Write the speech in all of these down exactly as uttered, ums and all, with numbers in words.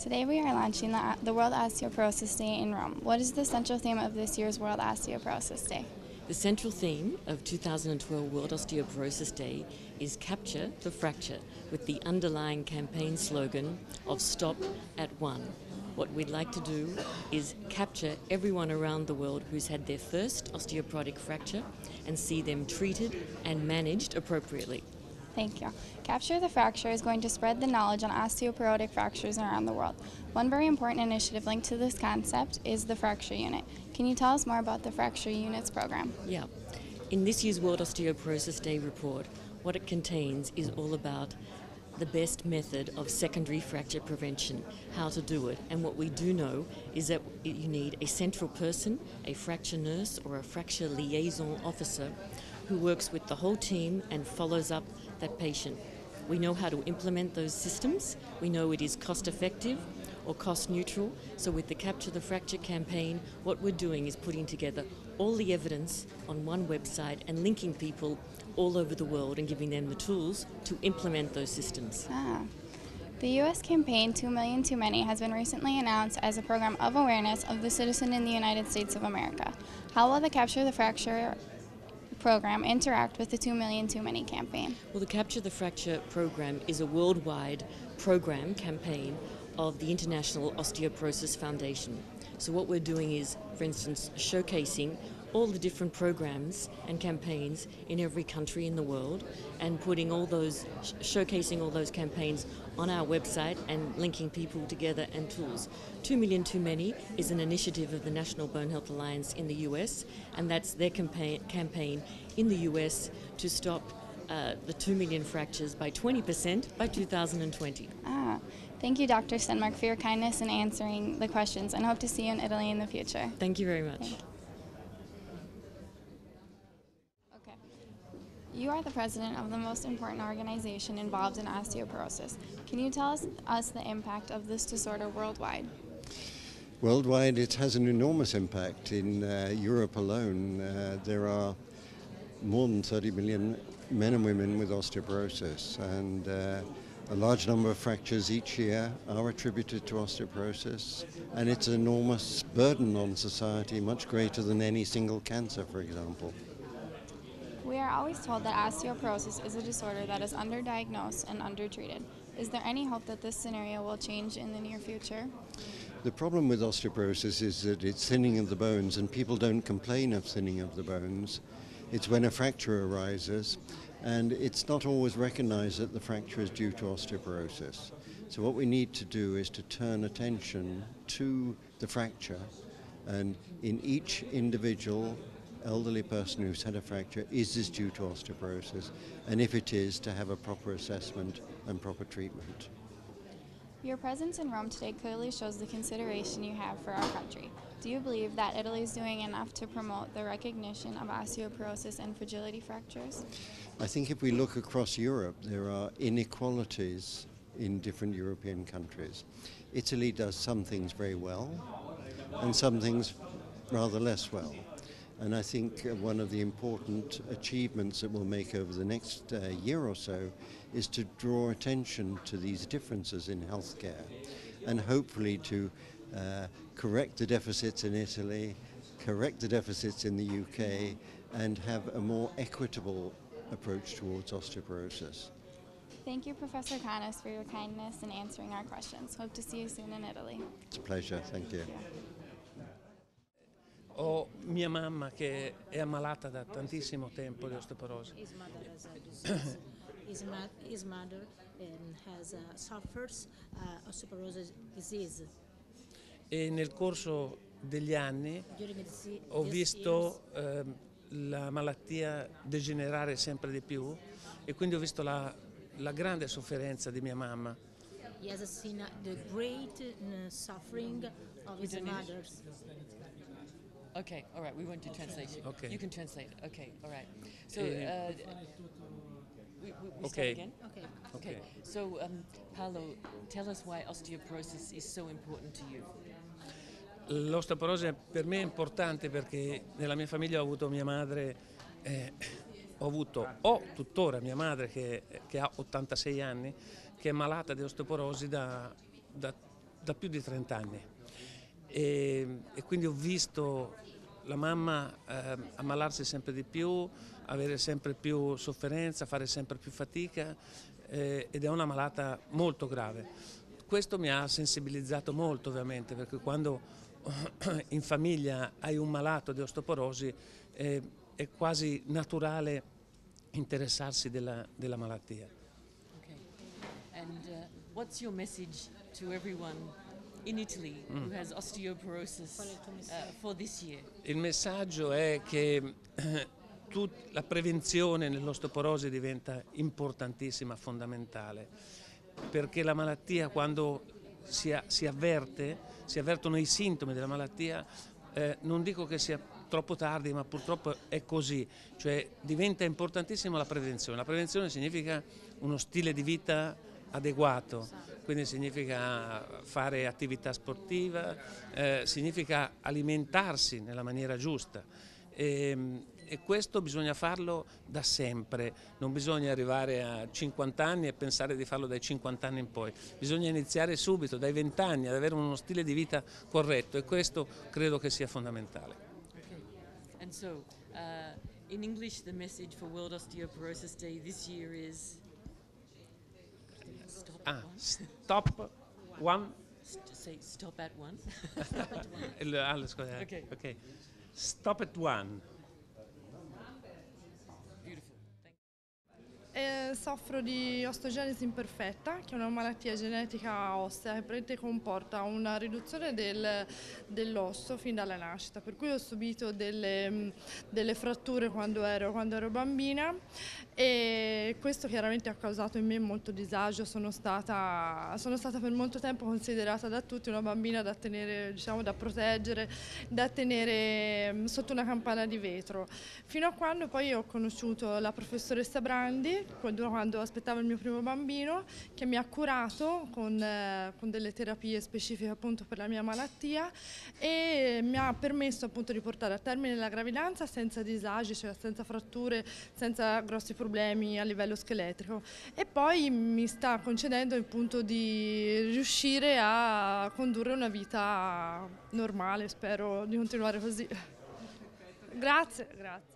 Today we are launching the, the World Osteoporosis Day in Rome. What is the central theme of this year's World Osteoporosis Day? The central theme of two thousand twelve World Osteoporosis Day is Capture the Fracture, with the underlying campaign slogan of Stop at One. What we'd like to do is capture everyone around the world who's had their first osteoporotic fracture and see them treated and managed appropriately. Thank you. Capture the Fracture is going to spread the knowledge on osteoporotic fractures around the world. One very important initiative linked to this concept is the Fracture Unit. Can you tell us more about the Fracture Units program? Yeah. In this year's World Osteoporosis Day report, what it contains is all about the best method of secondary fracture prevention, how to do it. And what we do know is that you need a central person, a fracture nurse or a fracture liaison officer who works with the whole team and follows up that patient. We know how to implement those systems. We know it is cost effective or cost neutral. So with the Capture the Fracture campaign, what we're doing is putting together all the evidence on one website and linking people all over the world and giving them the tools to implement those systems. Ah. The U S campaign Two Million Too Many has been recently announced as a program of awareness of the citizen in the United States of America. How will the Capture the Fracture program interact with the Two Million Too Many campaign? Well, the Capture the Fracture program is a worldwide program campaign of the International Osteoporosis Foundation. So what we're doing is, for instance, showcasing all the different programs and campaigns in every country in the world and putting all those, sh- showcasing all those campaigns on our website and linking people together and tools. Two Million Too Many is an initiative of the National Bone Health Alliance in the U S, and that's their campaign, campaign in the U S to stop uh, the two million fractures by twenty percent by two thousand twenty. Ah. Thank you, Doctor Stenmark, for your kindness in answering the questions, and hope to see you in Italy in the future. Thank you very much. Okay. You are the president of the most important organization involved in osteoporosis. Can you tell us, us the impact of this disorder worldwide? Worldwide, it has an enormous impact. In uh, Europe alone, uh, there are more than thirty million men and women with osteoporosis, and uh, a large number of fractures each year are attributed to osteoporosis, and it's an enormous burden on society, much greater than any single cancer, for example. We are always told that osteoporosis is a disorder that is underdiagnosed and undertreated. Is there any hope that this scenario will change in the near future? The problem with osteoporosis is that it's thinning of the bones, and people don't complain of thinning of the bones. It's when a fracture arises, and it's not always recognized that the fracture is due to osteoporosis. So what we need to do is to turn attention to the fracture, and in each individual elderly person who's had a fracture, is this due to osteoporosis? And if it is, to have a proper assessment and proper treatment. Your presence in Rome today clearly shows the consideration you have for our country. Do you believe that Italy is doing enough to promote the recognition of osteoporosis and fragility fractures? I think if we look across Europe, there are inequalities in different European countries. Italy does some things very well and some things rather less well. And I think uh, one of the important achievements that we'll make over the next uh, year or so is to draw attention to these differences in healthcare, and hopefully to uh, correct the deficits in Italy, correct the deficits in the U K, and have a more equitable approach towards osteoporosis. Thank you, Professor Canas, for your kindness in answering our questions. Hope to see you soon in Italy. It's a pleasure. Thank you. Ho mia mamma che è ammalata da tantissimo tempo di osteoporosi. His mother has a disease. His, ma- his mother um, has uh, suffers uh, osteoporosis disease. E nel corso degli anni During the, ho these visto ehm, la malattia degenerare sempre di più, e quindi ho visto la, la grande sofferenza di mia mamma. years, he has seen uh, the great uh, suffering of his mother. Okay, all right, we won't do translation. Okay. You can translate. Okay, all right. So, Eh, uh, we, we, we Okay. start again? Okay. Okay, so um, Paolo, tell us why osteoporosis is so important to you. L'osteoporosi per me è importante perché nella mia famiglia ho avuto mia madre, eh, ho avuto, ho tuttora mia madre che, che ha ottantasei anni, che è malata di osteoporosi da, da da più di trenta anni e, e quindi ho visto la mamma eh, ammalarsi sempre di più, avere sempre più sofferenza, fare sempre più fatica eh, ed è una malata molto grave. Questo mi ha sensibilizzato molto ovviamente, perché quando in famiglia hai un malato di osteoporosi eh, è quasi naturale interessarsi della, della malattia. Okay. And uh, what's your message to everyone in Italy who has osteoporosis uh, for this year? Il messaggio è che eh, tut- la prevenzione nell'osteoporosi diventa importantissima, fondamentale, perché la malattia, quando si, a- si avverte, si avvertono i sintomi della malattia, eh, non dico che sia troppo tardi, ma purtroppo è così, cioè diventa importantissima la prevenzione. La prevenzione significa uno stile di vita adeguato, quindi significa fare attività sportiva, eh, significa alimentarsi nella maniera giusta e, e questo bisogna farlo da sempre, non bisogna arrivare a cinquanta anni e pensare di farlo dai cinquanta anni in poi, bisogna iniziare subito, dai venti anni, ad avere uno stile di vita corretto e questo credo che sia fondamentale. Okay. And so, uh, in English, the message for World Osteoporosis Day this year is stop at Ah, one. stop one. St- say stop at one. Il- ah, scusa, Ok. ok. Stop at one. Beautiful. Thank Eh, soffro di osteogenesi imperfetta, che è una malattia genetica ossea che praticamente comporta una riduzione del- dell'osso fin dalla nascita, per cui ho subito delle, mh, delle fratture quando ero, quando ero bambina e questo chiaramente ha causato in me molto disagio. Sono stata, sono stata per molto tempo considerata da tutti una bambina da tenere, diciamo, da proteggere, da tenere mh, sotto una campana di vetro, fino a quando poi ho conosciuto la professoressa Brandi quando, quando aspettavo il mio primo bambino, che mi ha curato con, eh, con delle terapie specifiche appunto per la mia malattia e mi ha permesso appunto di portare a termine la gravidanza senza disagi, cioè senza fratture, senza grossi problemi a livello scheletrico, e poi mi sta concedendo appunto di riuscire a condurre una vita normale, spero di continuare così. Grazie, grazie.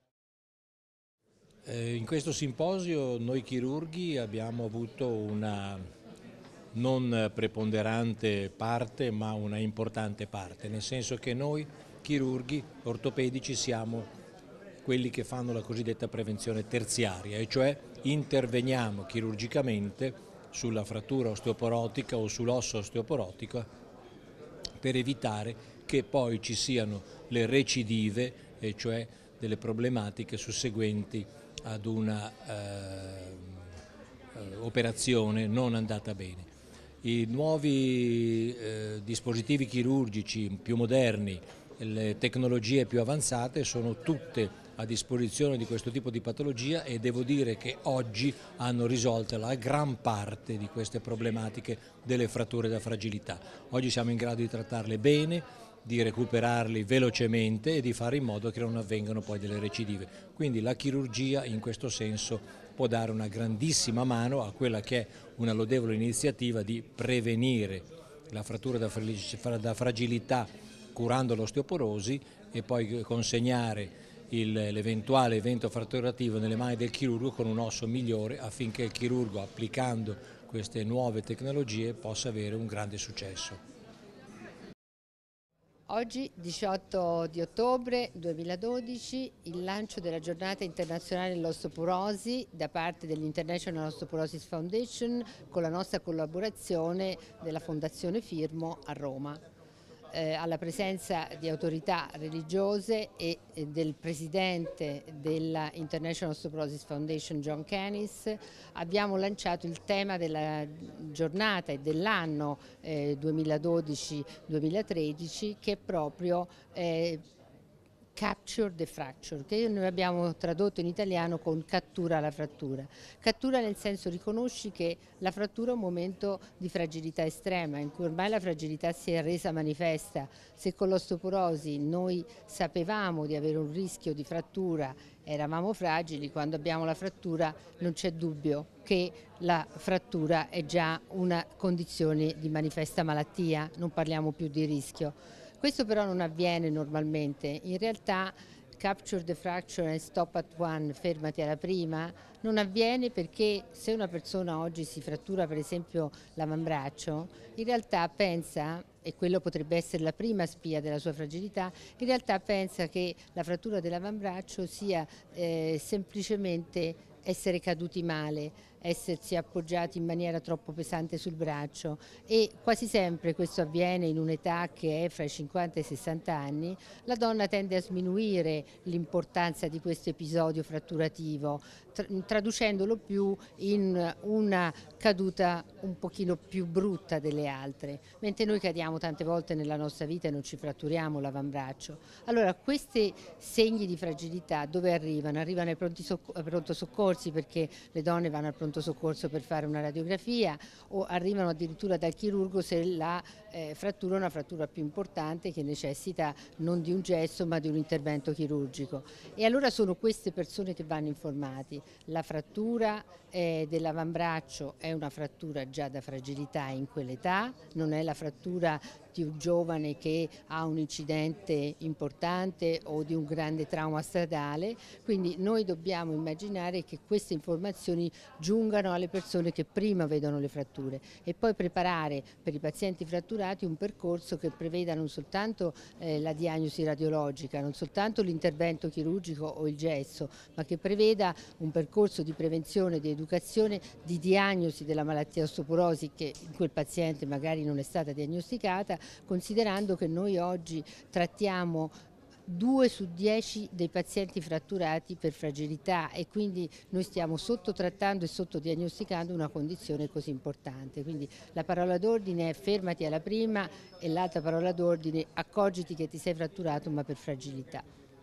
Eh, In questo simposio noi chirurghi abbiamo avuto una non preponderante parte, ma una importante parte, nel senso che noi chirurghi ortopedici siamo quelli che fanno la cosiddetta prevenzione terziaria, e cioè interveniamo chirurgicamente sulla frattura osteoporotica o sull'osso osteoporotico per evitare che poi ci siano le recidive, e cioè delle problematiche susseguenti ad una eh, operazione non andata bene. I nuovi eh, dispositivi chirurgici più moderni, le tecnologie più avanzate sono tutte a disposizione di questo tipo di patologia e devo dire che oggi hanno risolto la gran parte di queste problematiche delle fratture da fragilità. Oggi siamo in grado di trattarle bene, di recuperarli velocemente e di fare in modo che non avvengano poi delle recidive. Quindi la chirurgia in questo senso può dare una grandissima mano a quella che è una lodevole iniziativa di prevenire la frattura da fragilità curando l'osteoporosi e poi consegnare l'eventuale evento fratturativo nelle mani del chirurgo con un osso migliore, affinché il chirurgo, applicando queste nuove tecnologie, possa avere un grande successo. Oggi, diciotto di ottobre duemiladodici, il lancio della giornata internazionale dell'osteoporosi da parte dell'International Osteoporosis Foundation con la nostra collaborazione della Fondazione Firmo a Roma. Eh, alla presenza di autorità religiose e eh, del presidente della International Osteoporosis Foundation John Canis abbiamo lanciato il tema della giornata e dell'anno eh, duemiladodici duemilatredici, che è proprio eh, Capture the fracture, che noi abbiamo tradotto in italiano con cattura la frattura. Cattura nel senso riconosci che la frattura è un momento di fragilità estrema, in cui ormai la fragilità si è resa manifesta. Se con l'osteoporosi noi sapevamo di avere un rischio di frattura, eravamo fragili, quando abbiamo la frattura non c'è dubbio che la frattura è già una condizione di manifesta malattia, non parliamo più di rischio. Questo però non avviene normalmente, in realtà capture the fracture and stop at one, fermati alla prima, non avviene perché se una persona oggi si frattura per esempio l'avambraccio, in realtà pensa, e quello potrebbe essere la prima spia della sua fragilità, in realtà pensa che la frattura dell'avambraccio sia eh, semplicemente essere caduti male, essersi appoggiati in maniera troppo pesante sul braccio, e quasi sempre questo avviene in un'età che è fra i cinquanta e i sessanta anni. La donna tende a sminuire l'importanza di questo episodio fratturativo, traducendolo più in una caduta un pochino più brutta delle altre, mentre noi cadiamo tante volte nella nostra vita e non ci fratturiamo l'avambraccio. Allora questi segni di fragilità dove arrivano? Arrivano ai pronti socc- pronto soccorsi, perché le donne vanno al pronto soccorso per fare una radiografia, o arrivano addirittura dal chirurgo se la eh, frattura è una frattura più importante che necessita non di un gesso ma di un intervento chirurgico. E allora sono queste persone che vanno informati. La frattura eh, dell'avambraccio è una frattura già da fragilità in quell'età, non è la frattura di un giovane che ha un incidente importante o di un grande trauma stradale, quindi noi dobbiamo immaginare che queste informazioni giungano alle persone che prima vedono le fratture e poi preparare per i pazienti fratturati un percorso che preveda non soltanto eh, la diagnosi radiologica, non soltanto l'intervento chirurgico o il gesso, ma che preveda un percorso di prevenzione, di educazione, di diagnosi della malattia osteoporosi che in quel paziente magari non è stata diagnosticata, considerando che noi oggi trattiamo due su dieci dei pazienti fratturati per fragilità e quindi noi stiamo sottotrattando e sottodiagnosticando una condizione così importante. Quindi la parola d'ordine è fermati alla prima e l'altra parola d'ordine accorgiti che ti sei fratturato ma per fragilità.